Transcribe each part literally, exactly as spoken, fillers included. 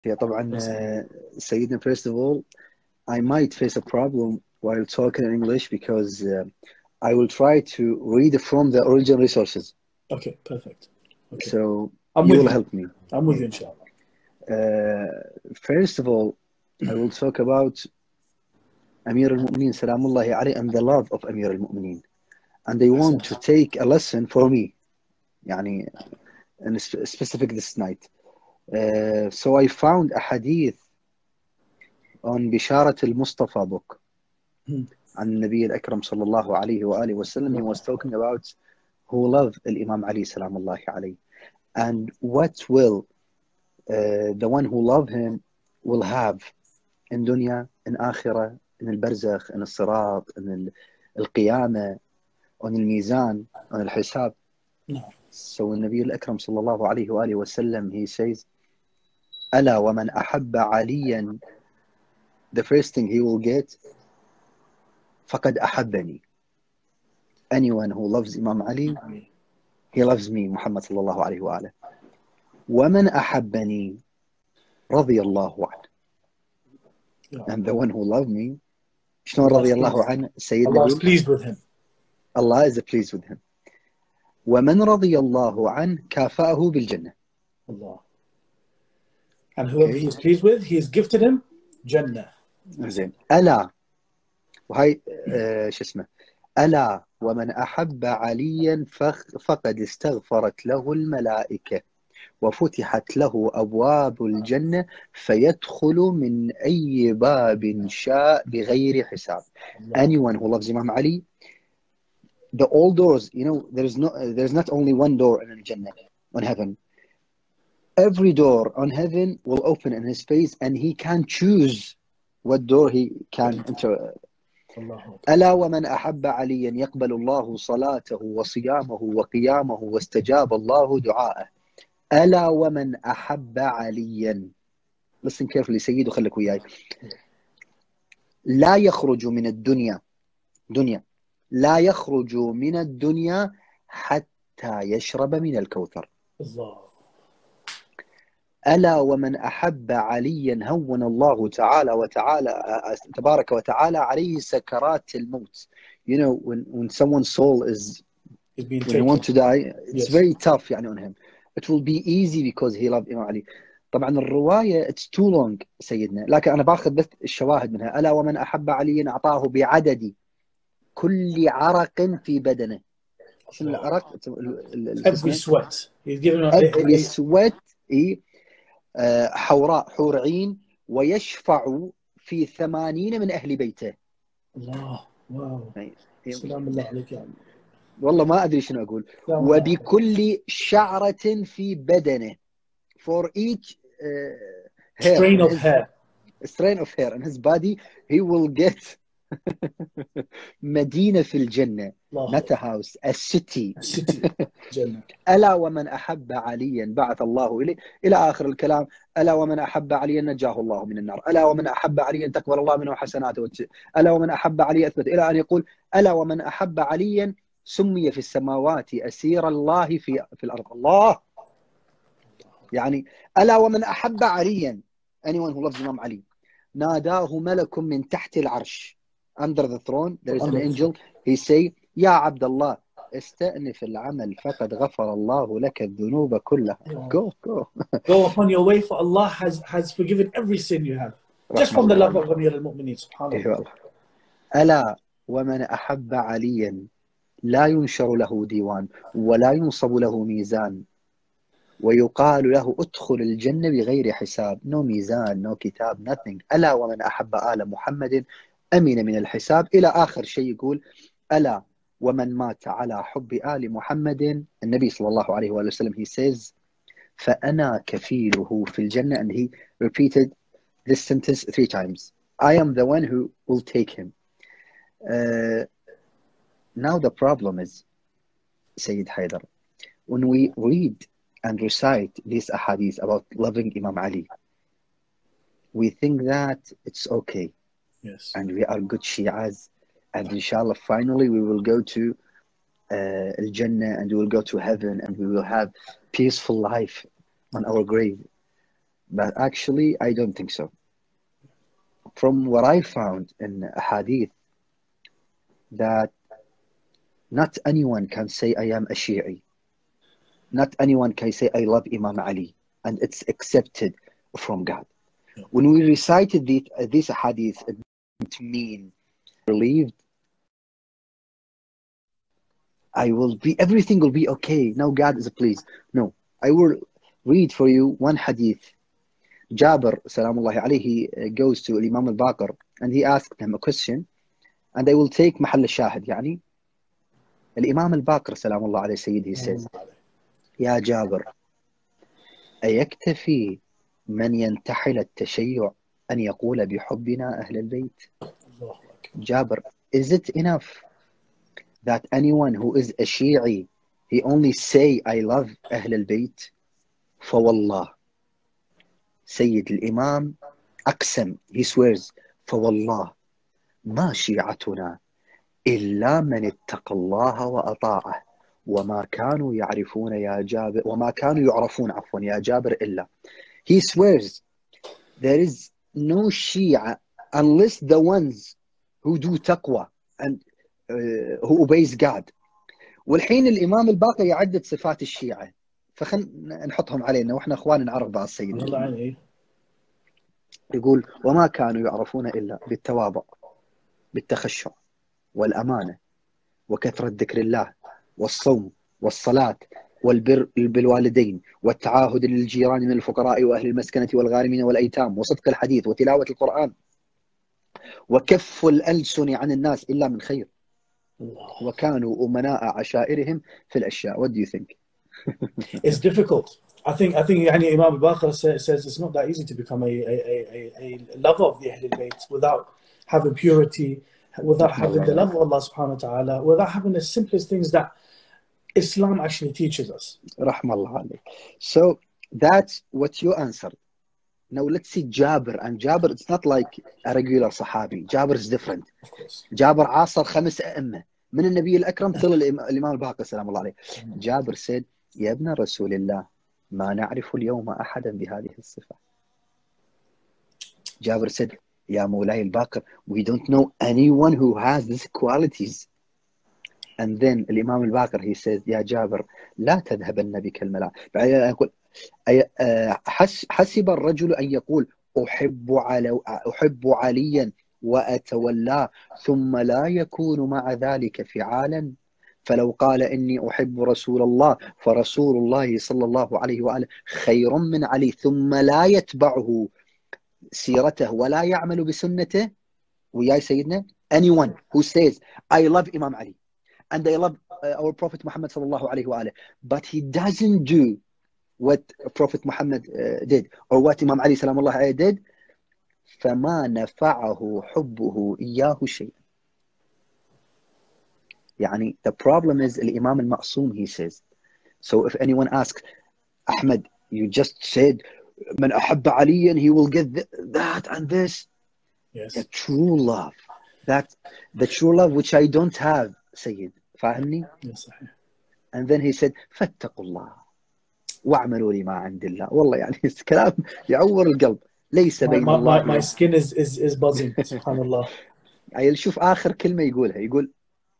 Yeah, طبعا Yes. uh, سيدنا, first of all, I might face a problem while talking in English because uh, I will try to read from the original resources. Okay, perfect. Okay. So I'm you with will you. help me. I'm with Yeah. you, inshallah. Uh, first of all, I will talk about Amir al-Mu'mineen Salamullahi alayhi and the love of Amir al-Mu'mineen. And they want to take a lesson for me, يعني, and sp- specific this night. Uh, so I found a hadith on Bisharat al-Mustafa book. Hmm. عن النبي الأكرم صلى الله عليه وآله وسلم. He was talking about who love Imam Ali سلام الله عليه, and what will uh, the one who love him will have in dunya, in akhirah, in al-barzakh, in al-sirat, in al-qiyamah, on al-mizan, on al-hisab. No. So النبي الأكرم صلى الله عليه وآله وسلم, he says, ألا ومن أحب عليا, the first thing he will get, فقد أحبني. Anyone who loves Imam Ali, he loves me, Muhammad صلى الله عليه وآله. ومن أحبني رضي الله عنه. Yeah. And the one who loved me, شلون Allah رضي is الله pleased. عنه سيدنا Allah is يقول pleased with him. Allah is pleased with him. ومن رضي الله عنه كافأه بالجنة. Allah. And whoever Okay. he is pleased with, he has gifted him Jannah. زين. ألا, وهاي آه شو اسمه, ألا ومن أحب عليا فخ- فقد استغفرت له الملائكة وفتحت له أبواب الجنة فيدخل من أي باب شاء بغير حساب. Allah. Anyone who loves Imam Ali, the all doors, you know, there's no, there's not only one door in Jannah, on heaven. Every door on heaven will open in his face, and he can choose what door he can enter. Allah. ألا ومن أحب عليا يقبل الله صلاته وصيامه وقيامه واستجاب الله دعاءه. ألا ومن أحب عليا. Listen carefully سيد, وخليك وياي. لا يخرج من الدنيا دنيا لا يخرج من الدنيا حتى يشرب من الكوثر. Allah. ألا ومن أحب عليا هون الله تعالى وتعالى تبارك وتعالى عليه سكرات الموت. You know, when, when someone's soul is, He's being when he wants to die, it's Yes. very tough يعني on him. It will be easy because he loved Imam Ali. طبعا الرواية it's too long سيدنا, لكن أنا باخذ بس الشواهد منها. ألا ومن أحب عليا أعطاه بعدد كل عرق في بدنه. شنو العرق؟ Every sweat. He's given a, every a, a, sweat. حوراء حور عين ويشفع في ثمانين من أهل بيته. الله. واو. سلام الله عليك يا عمي. والله ما أدري شنو أقول. وبكل شعرة في بدنه, for each uh, hair, strain of his, hair. strain of hair in his body, he will get مدينة في الجنة. not a house, a city. A city. جنة. ألا ومن أحب عليا بعث الله إليه إلى آخر الكلام. ألا ومن أحب عليا نجاه الله من النار. ألا ومن أحب عليا تقبل الله منه حسناته. ألا ومن أحب عليا أثبت, إلى أن يقول ألا ومن أحب عليا سمي في السماوات أسير الله في في الأرض. الله. يعني ألا ومن أحب عليا, anyone who loves Imam Ali, ناداه ملك من تحت العرش, under the throne there is an angel, he say يا عبد الله استأنف العمل فقد غفر الله لك الذنوب كلها. Go, go. Go upon your way, for Allah has, has forgiven every sin you have. Just from the love of Amir al-Mu'mineen. SubhanAllah. ألا ومن أحب عليا لا ينشر له ديوان ولا ينصب له ميزان ويقال له ادخل الجنة بغير حساب. no ميزان, no كتاب, nothing. ألا ومن أحب آل محمد أمن من الحساب. إلى آخر شيء يقول ألا ومن مات على حب آل محمد. النبي صلى الله عليه وآله وسلم, he says فأنا كفيله في الجنة, and he repeated this sentence three times. I am the one who will take him. Uh, now the problem is, Sayyid Haidar, when we read and recite these ahadith about loving Imam Ali, we think that it's okay. Yes. And we are good Shi'as, and inshallah finally we will go to uh, Al-Jannah, and we will go to heaven, and we will have peaceful life on our grave. But actually, I don't think so. From what I found in a hadith, that not anyone can say I am a Shi'i. Not anyone can say I love Imam Ali, and it's accepted from God. When we recited the, uh, this hadith, it didn't mean believed I will be, everything will be okay. Now God is pleased. No, I will read for you one hadith. Jabir, salamullahi alayhi, goes to Imam al-Baqir and he asked him a question, and I will take محل الشاهد يعني. الإمام الباقر سلام الله عليه سيد, he says, يا جابر أيكتفي من ينتحل التشيع أن يقول بحبنا أهل البيت؟ Jabir, is it enough that anyone who is a Shi'i, he only say I love أهل البيت? فوالله, سيد الإمام أقسم, he swears, فوالله ما شيعتنا إلا من اتقى الله وأطاعه وما كانوا يعرفون يا جابر وما كانوا يعرفون عفوا يا جابر إلا. He swears there is no Shia unless the ones who do taqwa and uh, who obeys God. والحين الإمام الباقر يعدد صفات الشيعة, فخلنا نحطهم علينا واحنا اخوان نعرف بعض السيد. يقول وما كانوا يعرفون إلا بالتواضع بالتخشع والأمانة وكثرة ذكر الله والصوم والصلاة والبر بالوالدين والتعاهد للجيران من الفقراء وأهل المسكنة والغارمين والأيتام وصدق الحديث وتلاوة القرآن وكف الألسن عن الناس إلا من خير وكانوا أمناء عشائرهم في الأشياء. What do you think? It's difficult. I think I think يعني Imam al-Baqir says it's not that easy to become a a a, a lover of the Ahl al-Bayt without having purity, without having the love of Allah subhanahu wa ta'ala, without having the simplest things that Islam actually teaches us. Rahmallah alayk. So that's what you answered. Now let's see Jabir. And Jabir, it's not like a regular Sahabi. Jabir is different. Of course. Jabir عاصر خمس أئمة من النبي الأكرم till الإمام الباقر سلام الله عليه. Jabir said, يا ابن رسول الله ما نعرف اليوم أحدا بهذه الصفة. Jabir said, يا مولاي الباقر, we don't know anyone who has these qualities. And then الإمام الباقر, he says, يا جابر لا تذهبن بك الملاء. بعدين يقول حسب الرجل أن يقول أحب على أحب عليا وأتولاه ثم لا يكون مع ذلك فعالا. فلو قال إني أحب رسول الله فرسول الله صلى الله عليه وآله خير من علي ثم لا يتبعه سيرته ولا يعمل بسنته. وياي سيدنا, anyone who says I love Imam Ali and I love uh, our Prophet Muhammad صلى الله عليه وآله, but he doesn't do what Prophet Muhammad uh, did or what Imam Ali سلام الله عليه did, فما نفعه حبه إياه شيء. يعني the problem is الإمام المعصوم, he says. So if anyone asks, Ahmed, you just said من أحب عليا he will get th that and this. Yes. The true love, that the true love which I don't have, Sayyid. فاهمني? Yes. And then he said فاتقوا الله واعملوا لما عند الله. والله يعني كلام يعور القلب. ليس بين my, الله. my, my skin is is is buzzing. Subhanallah. يعني شوف آخر كلمة يقولها, يقول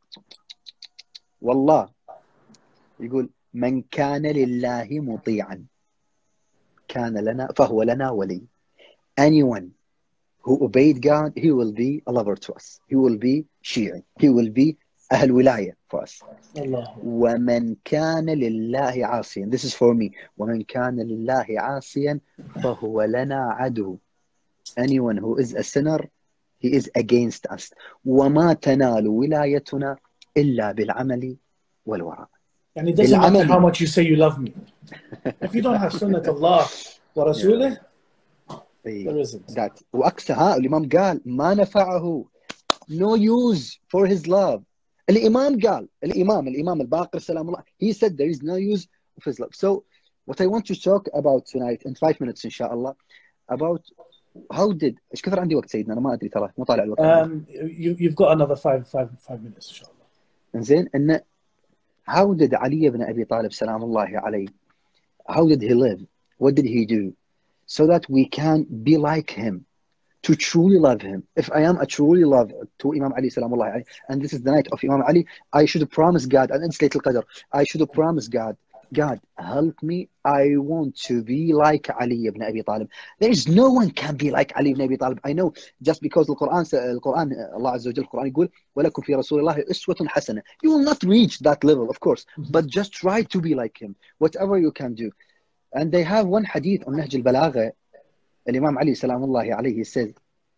والله, يقول من كان لله مطيعا كان لنا فهو لنا ولي. Anyone who obeyed God, he will be a lover to us. He will be Shi'i. He will be أهل ولاية for us. Allah. ومن كان لله عاصيا, this is for me, ومن كان لله عاصيا فهو لنا عدو. Anyone who is a sinner, he is against us. وما تنال ولايتنا إلا بالعمل والوراء. And it doesn't matter how much you say you love me. If you don't have sunnah Allah wa rasulih, there isn't. That وأكثر ها الإمام قال ما نفعه, no use for his love. الإمام قال, الإمام الإمام الباقر سلام الله, he said there is no use of his love. So what I want to talk about tonight in five minutes إن شاء الله, about how did, إيش كثر عندي وقت سيدنا, أنا ما أدري ترى مو طالع الوقت. Um, you you've got another five five five minutes إن شاء الله. إنزين, إن how did Ali ibn Abi Talib سلام الله عليه, how did he live? What did he do? so that we can be like him, to truly love him. If I am a truly love to Imam Ali salamullah alayhi, and this is the night of Imam Ali, I should promise God, and it's Laylatul Qadr, I should promise God, God, help me, I want to be like Ali ibn Abi Talib. There is no one can be like Ali ibn Abi Talib. I know, just because the Quran, the Quran, Allah Azza wa Jal, Quran يقول وَلَكُمْ فِي رَسُولِ اللَّهِ أُسْوَةٌ حَسَنَةٌ. You will not reach that level, of course, but just try to be like him, whatever you can do. And they have one hadith on Nahj al-Balagha. Imam Ali salamullah alayhi said,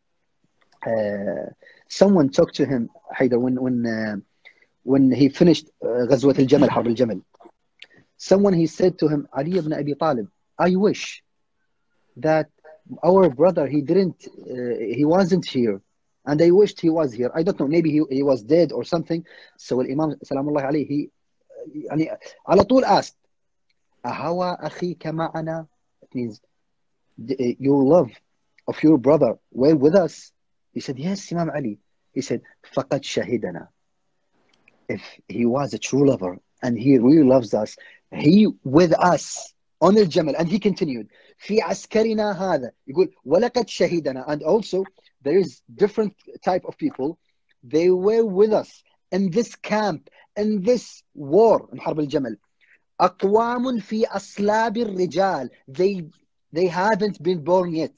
uh, someone talked to him, Haydar, when when uh, when he finished uh, Ghazwat al-Jamal, Harb al-Jamal. Someone, he said to him, Ali ibn Abi Talib, I wish that our brother, he didn't, uh, he wasn't here, and I wished he was here. I don't know, maybe he, he was dead or something. So Imam salamullah alayhi, he يعني على طول asked, أهوى أخيك معنا? It means, your love of your brother were with us? He said, yes, Imam Ali. He said, فَقَدْ شَهِدَنَا. If he was a true lover and he really loves us, he with us on al-Jamal. And he continued, في عسكرنا هذا. يقول وَلَقَدْ شَهِدَنَا. And also, there is different type of people. They were with us in this camp, in this war, in Harb al-Jamal. أقوام في أصلاب الرجال. They, they haven't been born yet.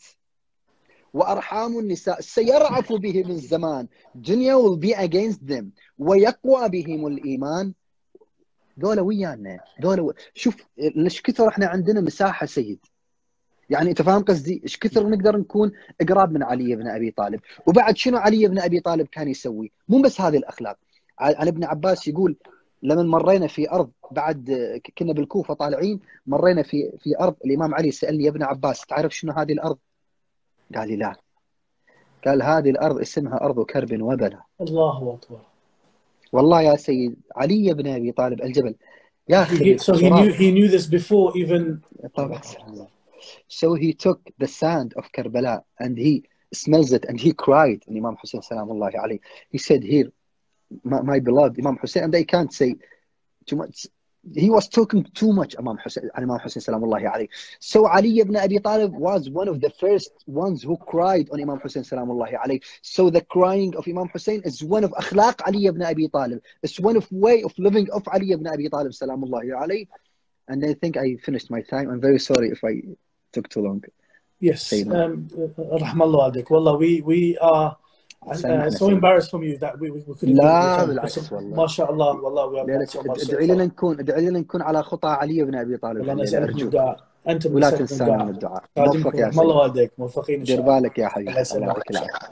وأرحام النساء سيرعف بهم الزمان. Dunya will be against them. ويقوى بهم الإيمان. دولة ويانا، دولة و... شوف ايش كثر احنا عندنا مساحة سيد. يعني انت فاهم قصدي؟ ايش كثر نقدر نكون قراب من علي بن ابي طالب. وبعد شنو علي بن ابي طالب كان يسوي؟ مو بس هذه الاخلاق. عن ابن عباس يقول لما مرينا في ارض، بعد كنا بالكوفة طالعين، مرينا في في ارض، الامام علي سالني يا ابن عباس تعرف شنو هذه الارض؟ قال لي لا. قال هذه الارض اسمها ارض كرب وبلى. الله اكبر. والله يا سيد علي بن ابي طالب الجبل يا اخي. So he knew he knew this before even. طبعا. So he took the sand of Karbala and he smells it and he cried. And Imam Hussein salam Allah alayhi, he said, here, my, my beloved Imam Hussein, and they can't say too much. He was talking too much, Imam Hussein, Imam Hussein salam Allah alayhi. So Ali ibn Abi Talib was one of the first ones who cried on Imam Hussein salam Allah alayhi. So the crying of Imam Hussein is one of akhlaq Ali ibn Abi Talib. It's one of way of living of Ali ibn Abi Talib salam Allah alayhi. And I think I finished my time. I'm very sorry if I took too long. Yes. Um, Rahmallah alayk. Wallah, we, we are uh, so embarrassed from you that we, we, we couldn't. لا بالعكس والله. ما شاء الله والله. We have so much. ادعي لنا نكون ادعي لنا نكون على خطى علي بن ابي طالب. والله نسألك الدعاء. أنت ولا تنسانا من الدعاء. موفق يا حبيبي. الله والديك موفقين إن شاء الله. دير بالك يا حبيبي. الله يعطيك العافية.